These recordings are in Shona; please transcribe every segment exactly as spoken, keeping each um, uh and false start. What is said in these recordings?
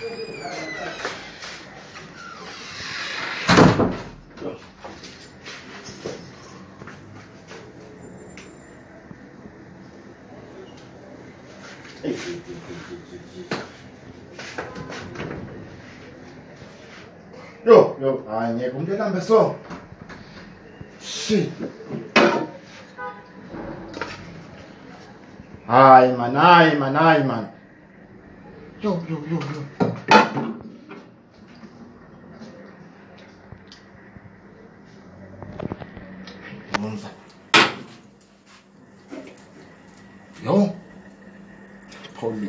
Yo, yo, ay, niye kumde lan beso? Shit. Ay, man, ay, man, ay, man. Yo, yo, yo, yo. Monza. Yo. Pauline.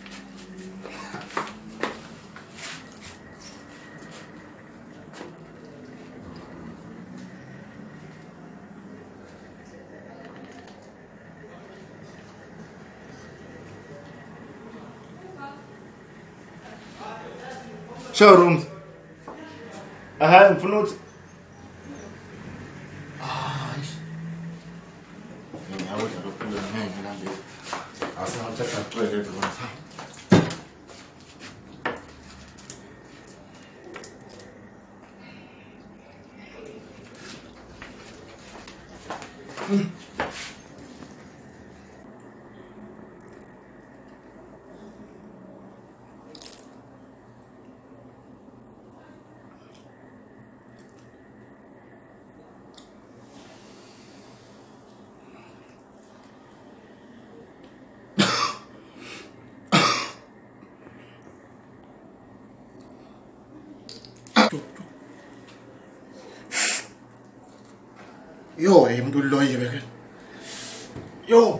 Showrooms. Aha, ngifuna ukuthi ah, ngiyawudla lokho ngeke ngihambe. Asengathatha cwele lokho. Yo, ay mntu loye beke. Yo.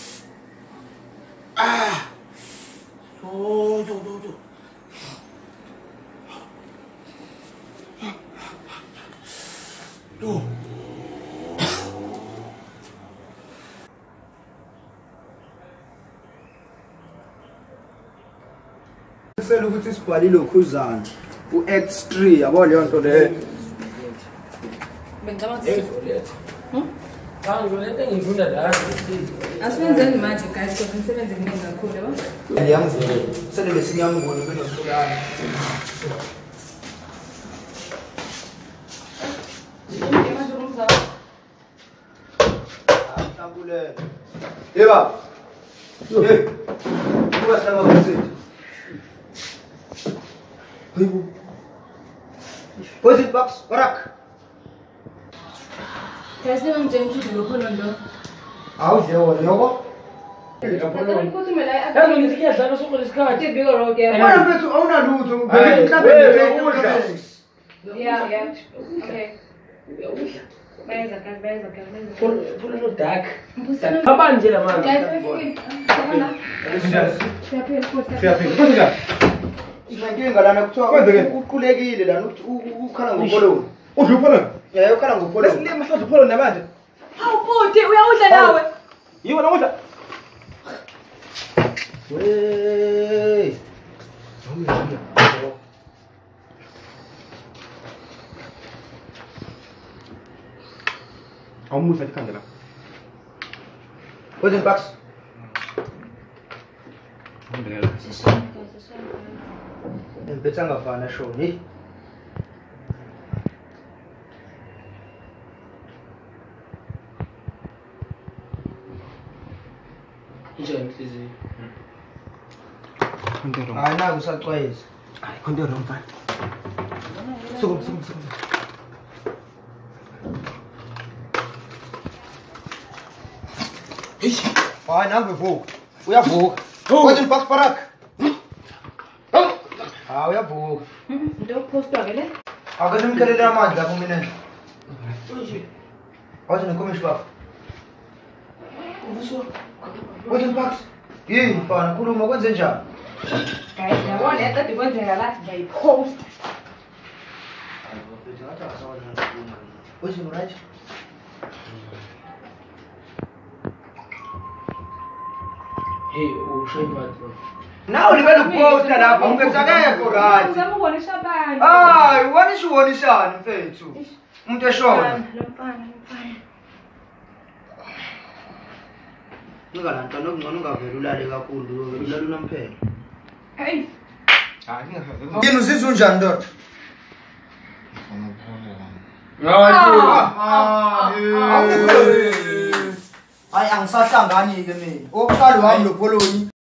Ah. Yo, yo, yo, yo. Yo. Sele ukuthi sibhalile ukhuzana u-X three yabo leyo nto le. Bengicabanga ukuthi Hmm? Cha ngibona engifunda la. Asibenzeni manje guys because umsebenzi mningi kakhulu yabo. Ngiyangizele. Sele lesinyamukoni benohlukana. Manje umzala. Ambulance. Yeba. Hey. Kuba hlanga kwesithi. Hayibo. What's it box? Barak. Guys nima ngijengile lokho ndo. Awudle wona yoko? Ngicela ukuthi mina Yazi ngithi kuyadlala somo lesikhathi. big road yeah. Wena mfethu awunalutho ngibheke mhlambe ukudla. Yeah, yeah. Okay. Benza guys, benza guys. Phula no dark. Abanje la manje. Guys, befike. Siyaphila futhi. Siyaphila. Kuthi Inkinga lana kuthiwa uqulekile lana ukuthi ukhala ngopoloni. Udla uphola? Yeah, ukhala ngopoloni. Lesinye mhlawumbe uphola namanje. Hawu buti, uyawudla nawe. Yiwo nawudla. Wey. Awumusa ikhanda la. What's in box? Ngibekela. Ngibetha ngafana show ni. Njani inhliziyo? Kontero. Hayi naku usacwayisa. Hayi kontero mfana. Sukum sukum sukum. Eish. Hayi naku vuka. Uyavuka. What's in box Barak? Ah, uyavuka. Ndo postwa vele. Akanimkhelela amandla kumina. What's in komish baba? What's in box? Yini mfana khuluma kwenze njani? Guys, yabona yaqeda kwenzeka la ngiyayipost. What's in right? Hey, ushayimati bro. Nawe libele uposta lapha ungenzakekho right. Uzama ukubonisha abantu. Hayi, ubonisha ubonishani mfethu? Umuntu eshona. Lomfana, lomfana. Nika la nto nokungcono ungavela ulale kakhulu, ulale unomphela. Hey. Yini usizwe unjani ndoda? Hayi angisahlangani ke mina. Okuqala wami lo Pholoni